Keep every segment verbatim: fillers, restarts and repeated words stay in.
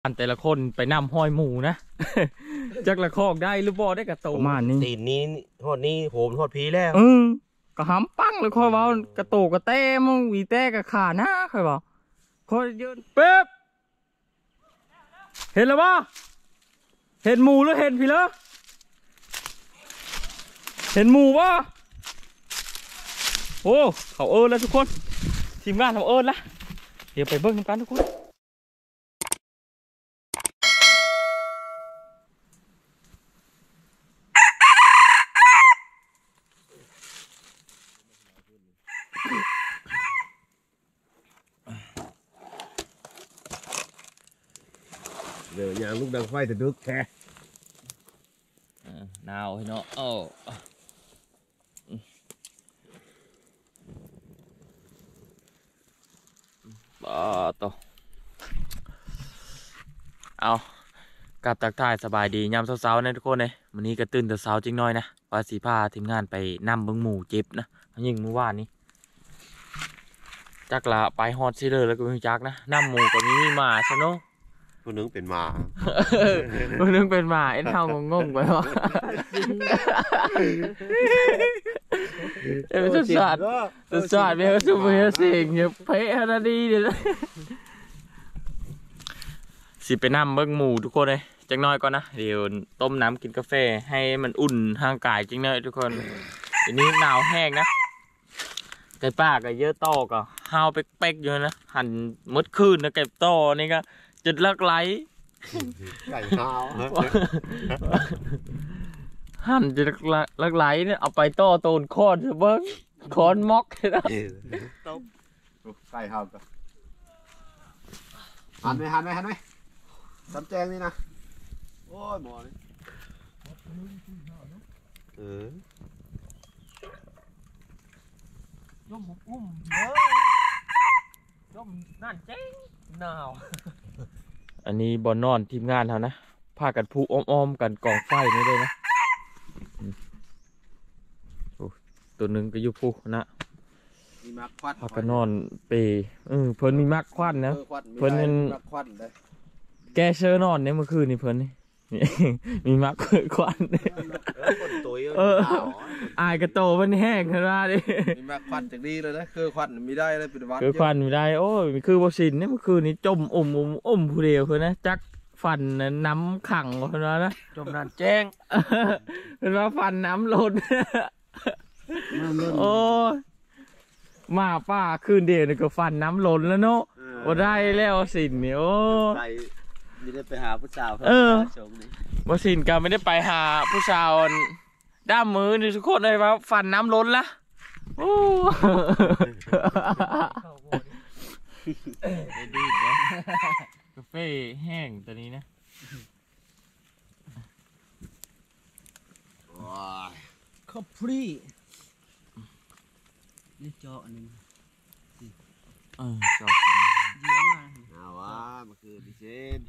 อันแต่ละคนไปนำห้อยหมูนะจักละคอกได้หรือบ่ได้กระโตมานี่ตีนนี้หอดนี้โหมหอดพีแล้วอืมก็หำปังเลยค่อยว่ากระโตกระเต้มึงวีเต้กระขาหน้าค่อยว่าค่อยยืนเป๊บเห็นแล้วป่ะเห็นหมูหรือเห็นพี่เหรอเห็นหมูป่ะโอ้เขาเอิญแล้วทุกคนทีมงานเขาเอิญละเดี๋ยวไปเบิ้งกันทุกคนเดี๋ยวยางลูกดังไฟจะดึกแค่หนาวเนาะโอ้บ้าต่อเอากลับตักทายสบายดียามเช้าๆนะทุกคนเลยวันนี้ก็ตื่นแต่เช้าจริงน้อยนะว่าสีผ้าทีมงานไปนำเบิ้งหมูเจ็บนะยิงเมื่อวานนี้จักละไปฮอตซิเลยแล้วก็ไม่จักนะนำหมูกับมีหมาใช่เนาะผู้นึงเป็นหมาผู้นึงเป็นหมาไอ้เท่างงๆไปวะเออสุดสัตว์สุดสัตว์เนี่ยสุดเมียสิงเนี่ยเป๊ะขนาดนี้เลยสิไปนำเบิ้งหมูทุกคนเลยจังน้อยก่อนนะเดี๋ยวต้มน้ำกินกาแฟให้มันอุ่นร่างกายจังน้อยทุกคนอันนี้หนาวแห้งนะไก่ป้าก็เยอะต่อก็ห้าวเป๊กๆอยู่นะหั่นมดคืนนะไก่ต่อนี่ก็จุดลักไหลไก่ห้าวหั่นจุดลักไหลเนี่ยเอาไปต่อโตนคอนเบิ้งคอนม็อกนะต้มไก่ห้าวก็หั่นไหมหั่นไหมหั่นไหมทำแจงนี่นะโอ้ยหมอนี่เออย่มอุ้มเด้อย่มนั่นเจ๊งหนาวอันนี้บอลนอนทีมงานเขานะพากันผูอ้อมๆกันกองไฟนี่เลยนะตัวหนึ่งก็ยุบผูนะพากันนอนเปย์เออเพิ่นมีมักควันนะเพิ่นเป็นแกเชอร์นอนเนี่ยเมื่อคืนนี่เพิ่นนี่มีมักควันเอออายกระโตมันแห้งขนาดนี้มีมักควันจากนี้เลยนะคือควันไม่ได้เลยเป็นวัดคือควันไม่ได้โอ้ยคือบอสินเนี่ยเมื่อคืนนี้จมอมอมอมผู้เดียวคือนะจักฟันน้ำขังคนนั้นนะจมน้ำแจ้งเป็นว่าฟันน้ำล้นโอ้มาป้าคืนเดียวนี่ก็ฟันน้ำล้นแล้วเนาะโอ้ได้แล้วสินเนี่ยโอ้ไม่ได้ไปหาผู้สาวเออบอสินก็ไม่ได้ไปหาผู้สาวด้ามมือนี่ทุกคนเลยว่าฟันน้ำล้นละโอ้ดีนะกาแฟแห้งตัวนี้นะคอฟฟี่นี่เจาะหนึ่งเออเจาะเยอะมากเอาวะมันคือดิเชน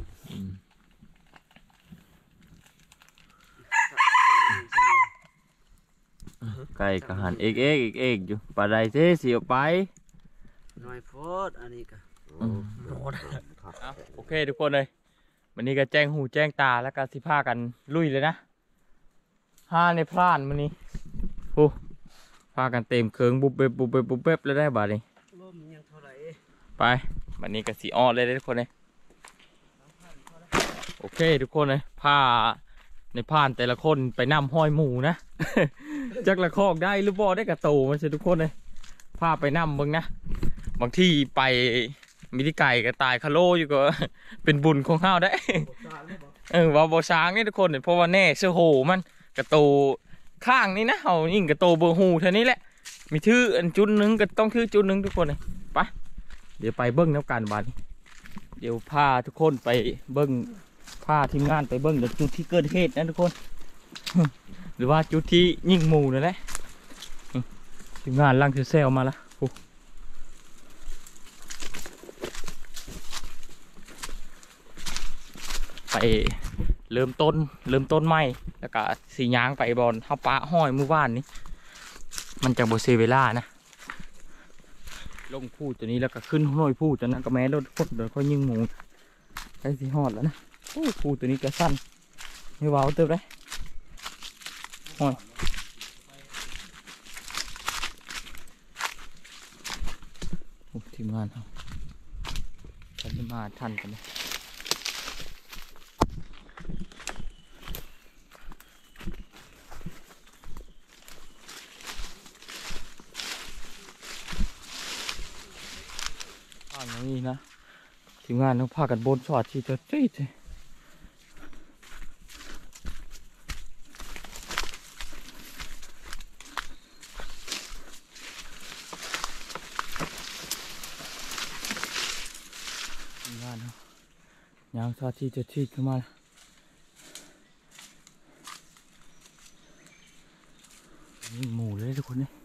ไก่กระหันเอกเอกเอกเอกอยู่ปลาไดเจ๊เสียไปน้อยโฟดอันนี้ก็โอเคทุกคนเลยวันนี้ก็แจ้งหูแจ้งตาแล้วก็สิพากันลุยเลยนะห้าในพลานวันนี้โอ้พากันเต็มเครื่องบุบเบบบุบเบบบุบเบบเลยได้บ่านี้ไปวันนี้ก็สีอ้อเลยทุกคนเลยโอเคทุกคนเลยพาในพานแต่ละคนไปนำห้อยหมูนะจักละคอกได้หรือบ่ได้กระโตมันสิทุกคนเลยพาไปนำเบิ่งนะบางที่ไปมิติไก่ก็ตายคาโลอยู่ก็เป็นบุญของข้าวได้เออว่าบ่ช้างนี่ทุกคนเพราะว่าแน่เสื้อโหมันกระโตข้างนี่นะเอายิ่งกระโตเบอร์หูเท่านี้แหละมีชื่ออันจุดนึงก็ต้องชื่อจุดนึงทุกคนเลยไปเดี๋ยวไปเบิ้งแล้วกันบ้านเดี๋ยวพาทุกคนไปเบิ้งพาทีมงานไปเบิ้งเดี๋ยวจุดที่เกิดเหตุนะทุกคนหรือว่าจุดที่ยิงหมูนั่นแหละทีมงานลังเซลมาแล้วไปเริ่มต้นเริ่มต้นใหม่แล้วก็สียางไปบอลเท้าปะห้อยมือว่านนี้มันจะโบเซเวล่านะลงพูดตัวนี้แล้วก็ขึ้นห้อยพูดจากนั้นก็แม้รถพดเดี๋ยวเขายิงหมูใกล้สีหอดแล้วนะโอ้ปูตัวนี้ก็สั้นไม่เบาเติบเลยโอ้ยโอ้ทีมงานเขาทันมาทันกันเลยอ่างนี้นะทีมงานเขาพากันบนสอดชีเตอร์จี้ทีทีมงานเขายางสอดชีเตอร์จี้ขึ้นมานี่หมูเลยทุกคนเนี่ย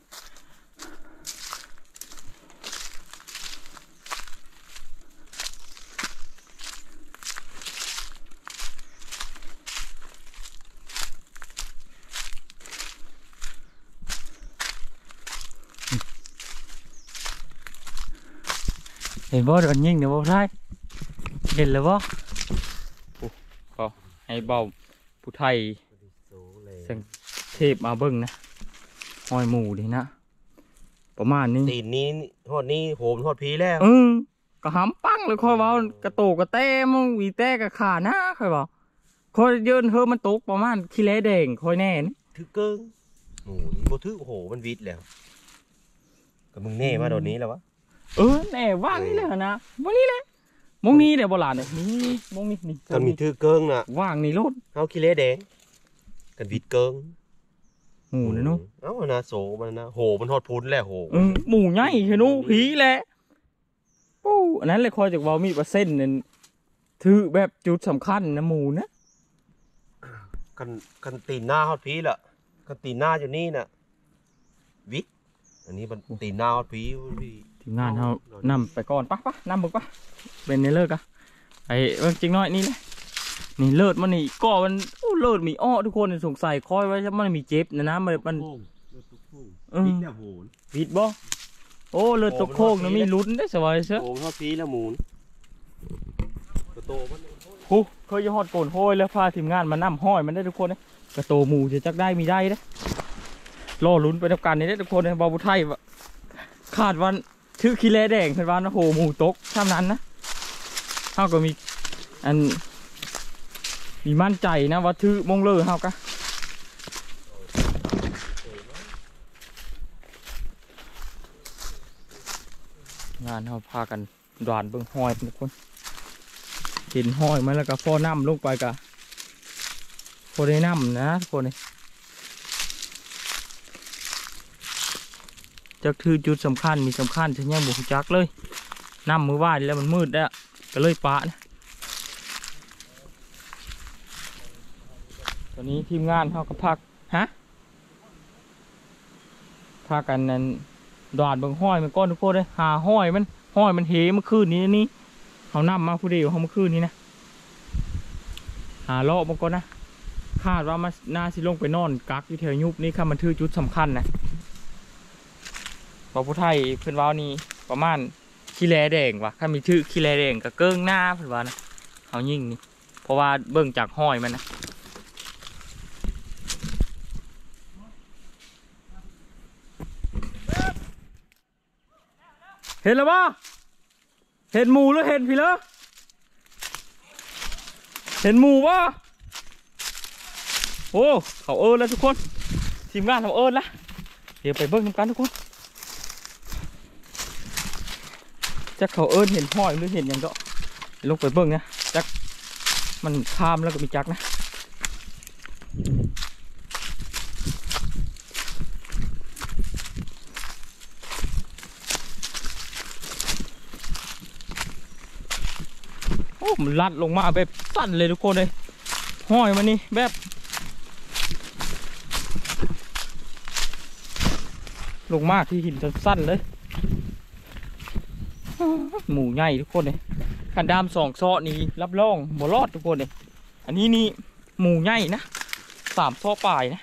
เห็นบ่โดนยิงเดี๋ยวบ่ได้เห็นแล้วบ่ก็ให้เบาผู้ไทยสังเทพมาเบิ่งนะหอยหมูดินะประมาณนี้ตีนนี้หอดนี้โหมหอดพีแล้วเออก็หำปังเลยค่อยเว้ากระโตกกระแตมึงวีแต่กระขาหน้าค่อยเว้าค่อยเยินเฮอมันตกประมาณขี้เละแดงค่อยแน่นี่ถือเกิ้งโอ้ยบ่ถือโอ้โหมันวิดแล้วก็มึงแน่มาโดนนี้แล้ววะเออแน่ว่างนี่แหละนะว่างนี่แหละมงนี้เดี๋ยวโบราณเนี่ยนี่มงนี้นี่ตอนมีถือเกิ้งน่ะว่างนี่รถเฮาขี้เละแดงกันวิดเกิ้งหมูนะนุ๊กเอ้านะโสมันนะโหมันทอดพุ้นแหละโหเออหมูใหญ่เห็นนุผีแหละโอ้อันนั้นเลยคอยจากเว้ามีเปอร์เซ็นต์นั่นถือแบบจุดสำคัญนะหมูนะกันกันตีนหน้าฮอดพีละกันตีนหน้าอยู่นี่น่ะวิดอันนี้มันตีนหน้าฮอดพีพี่ทีมงานเขานำไปก่อนปะปะนำบึกปะเป็นในเลิกอะไอ้เรื่องจริงน้อยนี่แหละนี่เลิศมันนี่ก่อมันโอ้เลิศมีอ้อทุกคนสงสัยคอยไว้มันมีเจ็บนะนะมันมันเออวิดแล้วโหนผิดบ่โอ้เลิศตกโค้งนะมีลุ้นได้สบายเสียโหฮอดพีแล้วหมูนกระโตมันฮู้เคยจะฮอดโกนห้อยแล้วพาทีมงานมานำห้อยมันได้ทุกคนนะกระโตหมูจะจักได้มีได้เด้รอลุ้นไปทำการนี้ได้ทุกคนนะบาบุไทยคาดวันชื่อขี้แลแดงเป็นวันโหหมูตกท่านั้นนะเท่าก็มีอันมีมั่นใจนะว่าถือมงเลอเฮากะงานเขาพากันด่านเบิ่งห้อยทุกคนเห็นห้อยมันแล้วก็พอน้ำลงไปกะพอได้น้ำนะทุกคนนี่จักถือจุดสำคัญมีสำคัญใช่ไหมบุกจักเลยน้ำมือว่านแล้วมันมืดแล้วก็เลยปะนะตอนนี้ทีมงานเขาก็พักฮะพากันนั้นด่านเบิ่งห้อยมันก้อนทุกคนเลยหาห้อยมันห้อยมันเหเมื่อคืนนี้นี่เขานำมาผู้เดียวเขาเมื่อคืนนี้นะหาเลาะมันก็นะคาดว่ามันน่าสิลงไปนอนกักอยู่แถวยุบนี่ค่ะมันถือจุดสำคัญนะพอผู้ไทยเพื่อนว่านี่ประมาณขี้แลแดงว่ะถ้ามีชื่อขี้แลแดงกับเกิ้งหน้าเพื่อนว่านะเขายิ่งนี่เพราะว่าเบิ่งจากห้อยมันนะเห็นแล้วปะเห็นหมูหรือเห็นพี่เลอเห็นหมูปะโอ้เขาเอิญแล้วทุกคนทีมงานเขาเอิญละเดี๋ยวไปเบิ่งกันทุกคนจักเขาเอิญเห็นห้อยหรือเห็นอย่างก็ลงไปเบิ่งนะจักมันข้ามแล้วก็มีจักนะโอ้มันลัดลงมาแบบสั้นเลยทุกคนเลยห้อยมันนี่แบบลงมาที่หินสั้นเลยหมูใหญ่ทุกคนเลยขันดามสองซอนี่รับรองบ่รอดทุกคนเลยอันนี้นี่หมูใหญ่นะสามซอปลายนะ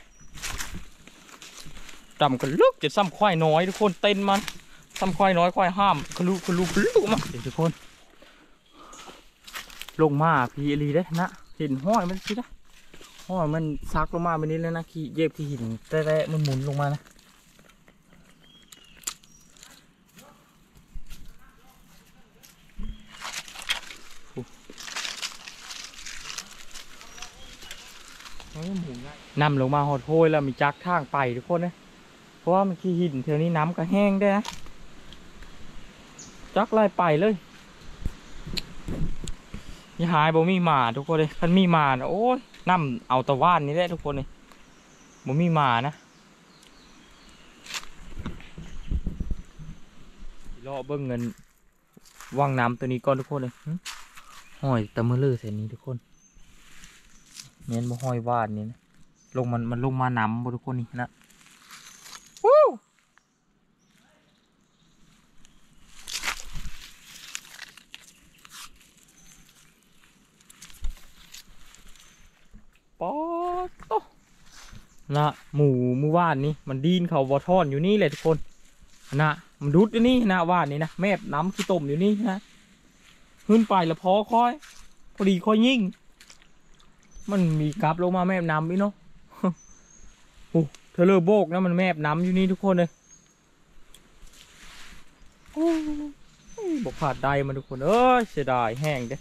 ดำกันลึกจะซ้ำควายน้อยทุกคนเต้นมันซ้ำควายน้อยควายห้ามคลุคลุคลุมาเดี๋ยวทุกคนลงมาพี่อลีได้นะเห็นห้อยมันสิได้ห้อยมันซักลงมาแบบนี้แล้วนะขี้เย็บที่หินแต่ๆมันหมุนลงมานะนำลงมาหอดโพยแล้วมีจักทางไปทุกคนนะเพราะว่ามันขี้หินเท่านี้น้ำก็แห้งได้นะจักไล่ไปเลยอย่าหายบ่มีหมาทุกคนเลยคันมีหมานะโอ้ยนำเอาตะว่านนี่แหละทุกคนเลยบ่มีหมานะรอเบิ้งเงินวางน้ำตัวนี้ก่อนทุกคนเลยห้อยตะมือเลือเส้นนี้ทุกคนเน้นบ่ห้อยว่านนี่นะลงมันมันลงมาน้ำบ่ทุกคนนี่นะวู้ป๊อดโตนะหมูมือว่านนี่มันดีนเขาบอทอนอยู่นี่เลยทุกคนนะมันดุดอยู่นี่นะว่านนี่นะแม่น้ำขี้ต้มอยู่นี่นะขึ้นไปแล้วพอค่อยพอดีค่อยยิ่งมันมีกลับลงมาแม่น้ำอีเนาะโอ้เธอเลิกโบกนะมันแม่น้ำอยู่นี่ทุกคนเลยโอ้บอกขาดได้มาทุกคนเอ้ยเสียดายแห้งเด้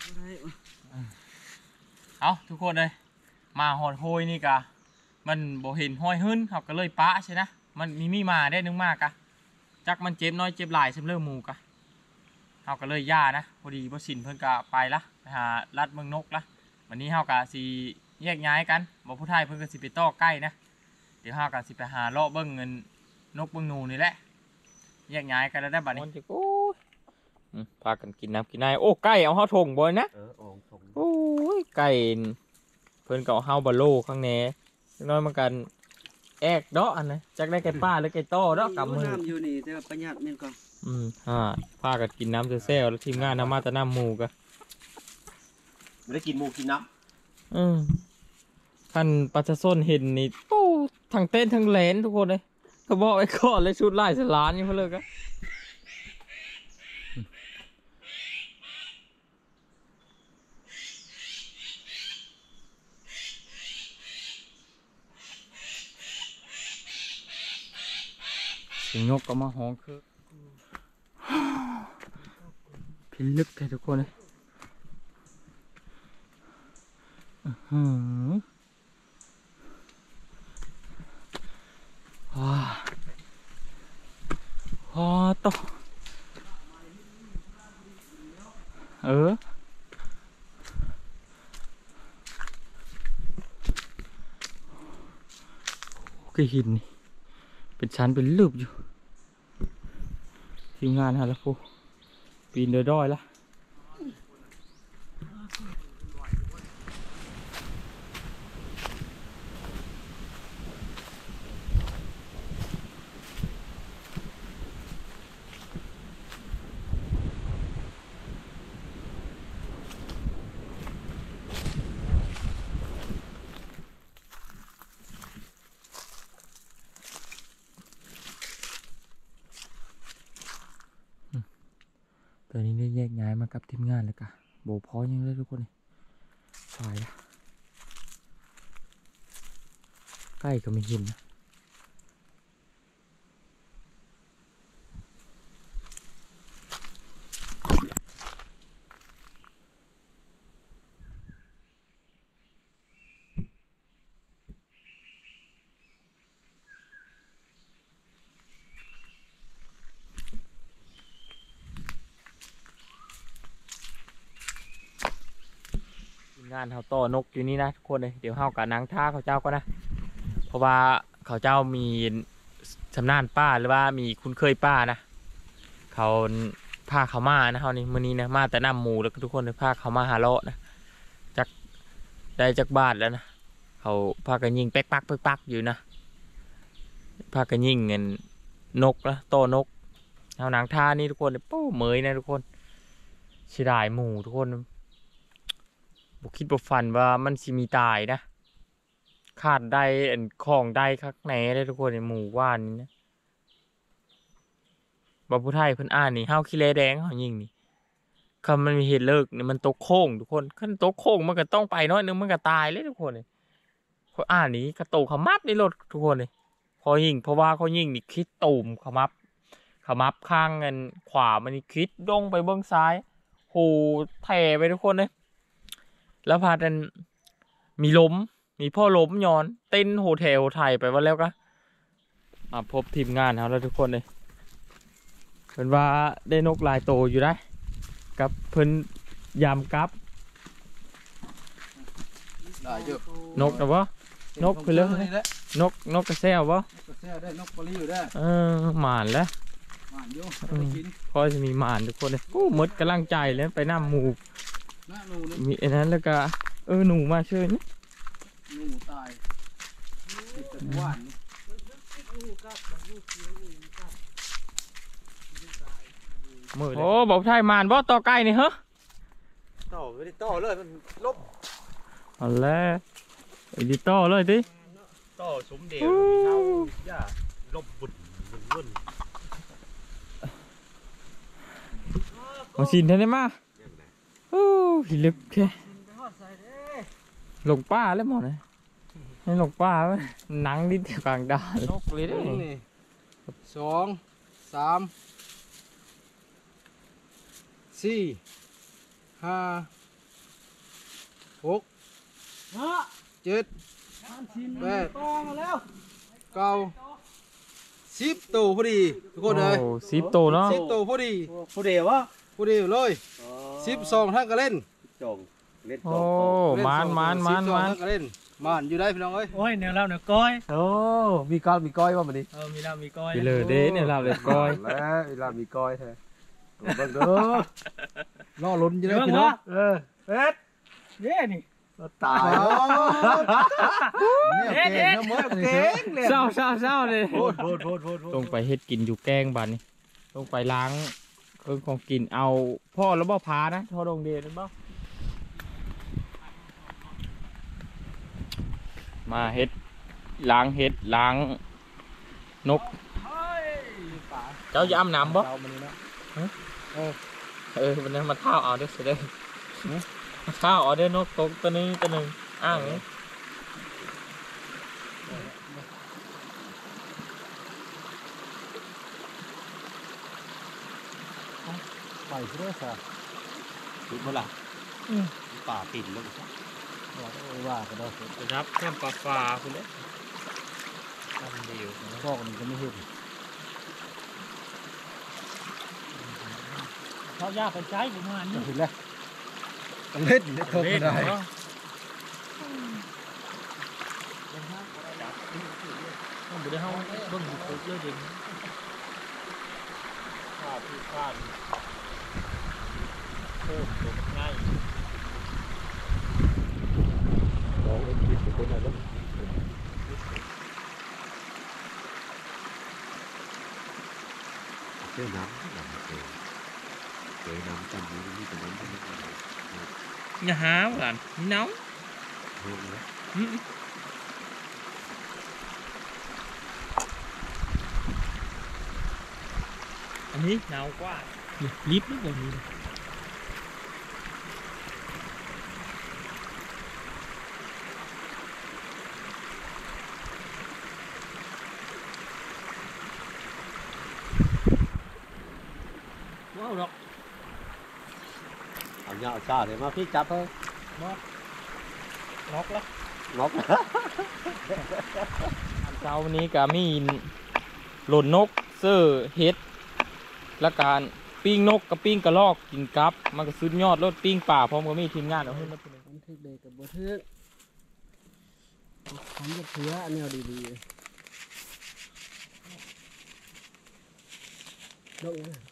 เอาทุกคนเลยมาหอดโฮยนี่กะมันบ่เห็นห้อยหึ้นเขาก็เลยปะใช่นะมันมีมีมาได้นึงมากกะจักมันเจ็บน้อยเจ็บหลายเสมเริ่มมูกะเขาก็เลยย่านะพอดีบ่สินเพิ่นกะไปละไปหาลัดเมืองนกละวันนี้เขากะสิแยกย้ายกันบ่ผู้ไทยเพิ่นก็สิไปต่อใกล้นะเดี๋ยวเขากะสิไปหาเลาะเบิ้งเงินนกเบิ้งนูนี่แหละแยกย้ายกันแล้วได้บัดนี้โอ้ยพากันกินน้ำกินน้ำโอ้ไก่เอาเข้าทงบ่อยนะโอ้ยไก่เพิ่นก็เอาเข้าบาโลข้างแหน่น้อยมันกันแอกเดาะอันนะจักได้ไก่ป้าหรือไก่โต้เดาะกับมือน้ำอยู่นี่แต่ประหยัดนี่ก่อนอืมอ่าพากันกินน้ำเซ่ๆแล้วทีมงานนำมาแต่น้ำหมูกันไม่ได้กินหมูกินน้ำอืมท่านประชาชนเห็นนี่โอ้ทั้งเต้นทั้งแหลนทุกคนเลยเขาบอกไอ้ก่อนเลยชุดลายสลานนี่เพื่อเลยกันสิงนกก็มาห้องคือพิลึกเลยทุกคนเลยอือว้าว้าต่อเออก็หินนี่เป็นชั้นเป็นรูปอยู่ทีมงานฮะแล้วพูปีนเดือดด้อยละตอนนี้ได้แยกย้ายมากับทีมงานแล้วกะโบพอยังเลยทุกคนสายละใกล้ก็ไม่เห็นนะงานเขาต่อนกอยู่นี่นะทุกคนเลยเดี๋ยวเฮากับนางท่าเขาเจ้าก็นะเพราะว่าเขาเจ้ามีชำนาญป้าหรือว่ามีคุ้นเคยป้านะเขาพาเขามานะเขานี่มื้อนี้นะมาแต่น้ำหมูแล้วก็ทุกคนเลยพาเขามาหาเลาะนะจักได้จักบาทแล้วนะเขาพากันยิงแป๊กปักแป๊กปักอยู่นะพากันยิงเงินนกนะต่อนกเอานางท่านี่ทุกคนโป้เหมยนะทุกคนเสียดายหมูทุกคนบุคิดบุฟันว่ามันสิมีตายนะขาดได้ของได้คักไหนได้ทุกคนในหมู่ว่านนี่นะบาผู้ไทยเพิ่นอ่านนี่ห้าวขี้เละแดงเขายิงนี่คำมันมีเหตุเลิกเนี่ยมันตกโค้งทุกคนขั้นตกโค้งมันก็ต้องไปน้อยนึงมันก็ตายเลยทุกคนเลยเขาอ่านนี้กระโตขมับในรถทุกคนเลยพอยิงเพราะว่าเขายิงนี่คิดตูมขมับขมับข้างเงินขวามันนี่คิดดงไปเบื้องซ้ายโหแถ่ไปทุกคนเลยแล้วพาดันมีล้มมีพ่อล้มย้อนเต้นโฮเทลไทยไปว่าแล้วก็มาพบทีมงานเขาแล้วทุกคนเลยเพิ่นว่าได้นกลายโตอยู่ได้กับเพิ่นยามกับได้เยอะนกนะวะนกคือเรื่องนกนกกระแซววะกระแซวได้นกปลีอยู่ได้เออหมานแล้วหวานอยู่ได้กินพอจะมีหมานทุกคนเลยโอ้หมดกำลังใจเลยไปน้ำหมูหน้าหนูนี่มีอันนั้นแล้วก็เออหนูมาเชิญหนูตายติดกับหวานนี่มือโอ้บอกไทยหมานบ่ต่อไก่นี่เหรอต่อไม่ได้ต่อเลยมันลบเอาแล้วไอ้ดิโต้เลยดิต่อสมเด็จมีเท่าย่าลบบุญบุญบุญมาชินท่านได้มาโอ้ยลึกแค่ลงป้าแล้วหมดเลยให้ลงป้าไว้หนังดินกลางดานนกเลยได้นี่สองสามสี่ห้าหกเจ็ดแปดเก้าสิบตัวพอดีทุกคนเลยโอ้สิบโตเนาะสิบตัวพอดีผู้เดียววะพอดีเลยสิบสองท่านก็เล่นจงเล่นจโอ้งมานมานมานสิบสองมานท่ก็เล่นมานอยู่ได้พี่น้องเอ้ยโอ้ยแนวเราเนี่ยก้อยโอ้มีก้อยมีก้อยว่ามันดิเออมีเรามีก้อยไปเลยเด้เนี่ยเราเลยก้อยแล้วเวลามีก้อยแท้เบิ่งเด้อล่อลุ้นอยู่ได้เดี๋ยวพี่น้อเนาะงเออเอ็ดเย้นี่ตายเนี่ยเก่งนะมดเก่งเลยเศร้าเศร้าเศร้าเลยโพดโพดโพดโพดลงไปเฮ็ดกินอยู่แกงบ้านนี่ลงไปล้างเครื่องของกินเอาพ่อแล้วบ่พานะทอดงเดนบ่มาเฮ็ดล้างเฮ็ดล้างนกเจ้าจะอ้ำน้ำบ่เอามานี่นะเออวันนั้นมาเท้าเอาเด้อเสยเด็จมาเท้าเอาเด้อนกตกตัวนี้ตัวหนึ่งอ้างนี้ไปเรื่อยๆถูกเมื่อไหร่ป่าปิ่นแล้วว่าก็ได้นะครับแค่ปลาปลาคุณเล็กทำเดียวนะพ่อมันก็ไม่เห็นเขายากไปใช้ประมาณนี้เห็นแล้วเล่นได้ครบเล่นได้เนาะต้องไปได้ห้องเบิ้งบุกเยอะจริงข้าวที่ข้าวโค้งตัวง่ายน้องเอ็ดปิดเป็นคนอะไรเจ้าน้ำน้ำเจอเจอน้ำจำนี้นี่เป็นน้ำที่ไม่ได้อย่าหาหลานน้องเพิ่มแล้วอันนี้หนาวกว่าลิฟต์นี่แบบนี้ว้าวดอกเอาเงาชาเลยมาพี่จับเฮ้ยล็อกแล้วงอกเช้าวันนี้ก็มีหล่นนกเสื้อเฮ็ดและการปิ้งนกกับปิ้งกระรอกกินกับมันก็สุดยอดรถปิ้งป่าพร้อมกับมีทีมงานเอาให้มาผมทึกเลยกับบัทึกผมจะเถืออันแนวดีๆยกเลย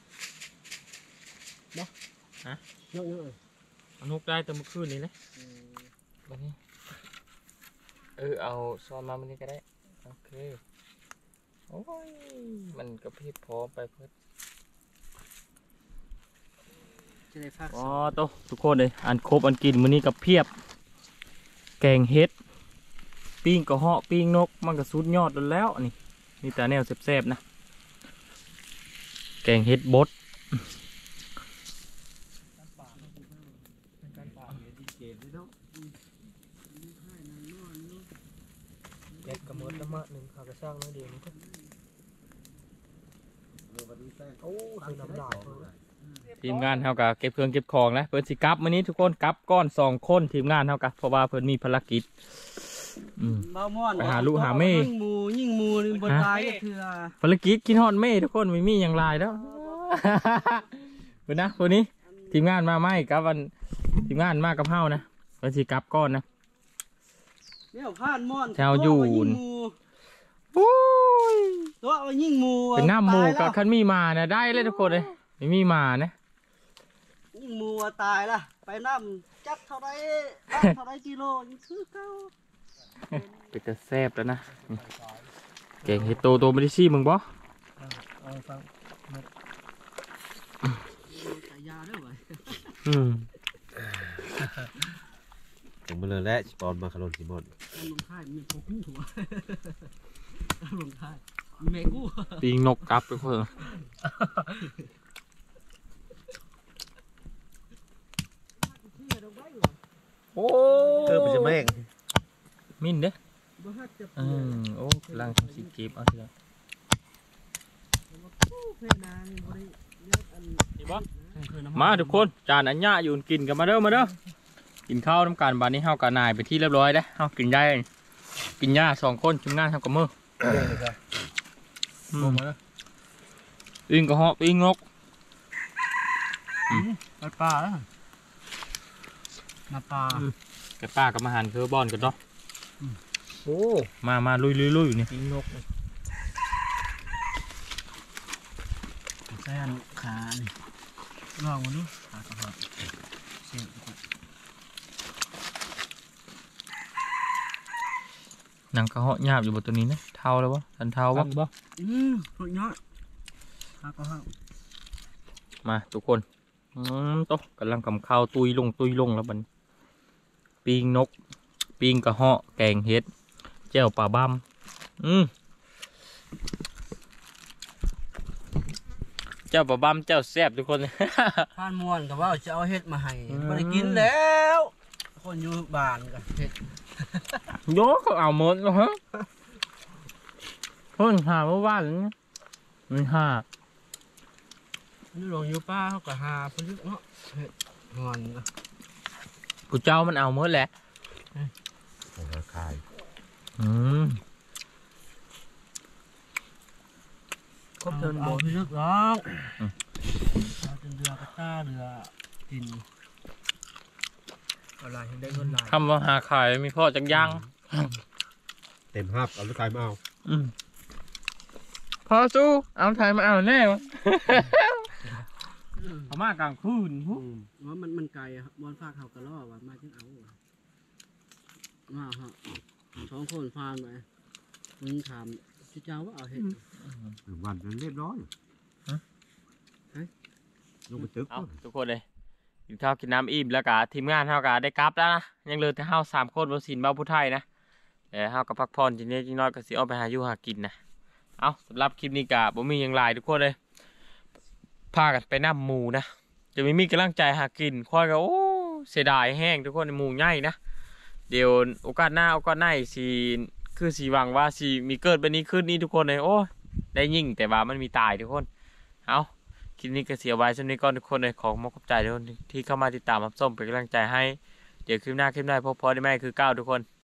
บ่ฮะยกเลยเอานกได้แต่เมื่อคืนนี้นะแบบนี้เออเอาซ้อนมามันนี้ก็ได้โอเคโอ้ยมันกระพริบพร้อมไปเพื่อจะได้พักอ๋อโตทุกคนเลยอันครบอันกินมื้อนี้กับเพียบ แกงเฮ็ดปิ้งกระเหาะปิ้งนกมันก็สุดยอดแล้วนี่มีแต่แนวแซ่บๆนะแกงเฮ็ดบดเด็กกระมดละมะหนึ่งเขาก็สร้างน้อยเดียวนี่ก็โอ้คือน้ำดาวทีมงานเฮากับเก็บเครื่องเก็บของนะเพิ่นสิกลับมื้อนี้ทุกคนกลับก้อนสองคนทีมงานเฮากับเพราะว่าเพิ่นมีภารกิจอืมบ้าม่อนไปหาลูกหาแม่ยิ่งหมูยิ่งหมูนี่บ่ตายก็คือภารกิจกินฮอดเม่ทุกคนไม่มีอย่างไรแล้ว เพิ่นนะคนนี้ทีมงานมาไหมกับวันทีมงานมากับเฮานะเพิ่นสิกลับก้อนนะเนี่ยผ่านม่อนแถวอยู่ตัวว่ายิ่งหมูโอ้ยตัวว่ายิ่งหมูเป็นน้ำหมูตายกับแล้วคันมีมานะได้เลยทุกคนเลยไม่มีมานะยิ่งหมูอะตายละไปน้ำจับเท่าไรจับเท่าไรกิโลยังคือเก่าเป็นจะแซ่บแล้วนะนี่แกงเห็ดโตโตไม่ได้ซี่มึงบ่เอาฟังใส่ยาด้วยวะอืมถึงมาเลยแล้วสปอนมาขลุ่นสิหมดเอาลงท้ายมีโคกู้หัวเอาลงท้ายเมกู้ปีงนกกลับไปเพื่อโอ้เออมันจะแม่งมินเด้อบ่ฮัดจะอืมโอ้กำลังสิเก็บเอาทีละเพนานี่บ่ได้เลือกอันนี่บ่มาทุกคนจานอันยะอยู่กินกันมาเด้อมาเด้อกินข้าวน้ำกันบานนี้เฮากะนายไปที่เรียบร้อยแล้วเฮากินได้กินหญ้าสองคนชุมงานเฮากับมืออืมอิงกระเหาะอิงนกปลาปลาแล้วมาปลาแกป้ากับมาหันคือบอนกันเนาะโอ้มามาลุยลุยลุยอยู่นี่ปีนกแซนขานี่ลองมาดูขากระเพาะเสียบหนังกระเหาะหยาบอยู่บนตัวนี้นะเท้าแล้ววะทันเท้าฟัวะงบ่อืมสุดยอดขากระเพาะมาทุกคนอืมโตะกำลังกำข้าวตุยลงตุยลงแล้วมันปีงนกปีงกระเหาะแกงเห็ดแจ่วปลาบ้ำอืมเจ้าปลาบ้ำเจ้าแซ่บทุกคนผ่านม่วนกับว่าจะเอาเห็ดมาให้อืมไม่ได้กินแล้ว คนอยู่บ้านกับเห็ดโยเขาเอาหมดแล้วฮะเพิ่นหาเมื่อวานนี้มันหานี่ลงอยู่ป้าเขาก็หาเพิ่นอยู่เนาะเห็ดงอนก็ผู้เจ้ามันเอาหมดแหละขายอืมครบเทินบ่พี่ลึกร้องเอาจนเรือกระต้าเรือกินอะไรให้ได้เงินหลายคำว่าหาขายมีพ่อจังยังเต็มห้าบเอาลูกชายมาเอาอืมพอสู้เอาไทยมาเอาแน่วะ เขามากลางคืนพุว่ามันมันไกลอะครับบอลฟากเขากระล่อว่ามาจึงเอาอะมาฮะสองคนฟานไปมึงถามชิเจ้าว่าเอาเห็ดวันนั้นเรียบร้อยลงไปตึกเอาทุกคนเลยกินข้าวกินน้ำอิ่มแล้วกะทีมงานเฮากะได้กลับแล้วนะยังเหลือแต่เฮาสามคนบนสินเบ้าผู้ไทยนะแต่เฮาก็พักผ่อนทีนี้จีน้อยก็สิเอาไปหาอยู่หากินนะเอาสำหรับคลิปนี้กะบ่มีอย่างไรทุกคนเลยพากันไปน้ำหมูนะจะไม่มีกำลังใจหากินค่อยก็โอ้เสียดายแห้งทุกคนหมูใหญ่นะเดี๋ยวโอกาสหน้าโอกาสหน้าสิคือสีหวังว่าสิมีเกิดแบบนี้ขึ้นนี้ทุกคนเลยโอ้ได้ยิ่งแต่ว่ามันมีตายทุกคนเอาคลิปนี้ก็เสียไว้ช่วงนี้ก่อนทุกคนเลยขอมอบขอบใจทุกคนที่เข้ามาติดตามรับชมเป็นกำลังใจให้เดี๋ยวคลิปหน้าคลิปหน้าพบพอได้ไหมคือเก้าทุกคน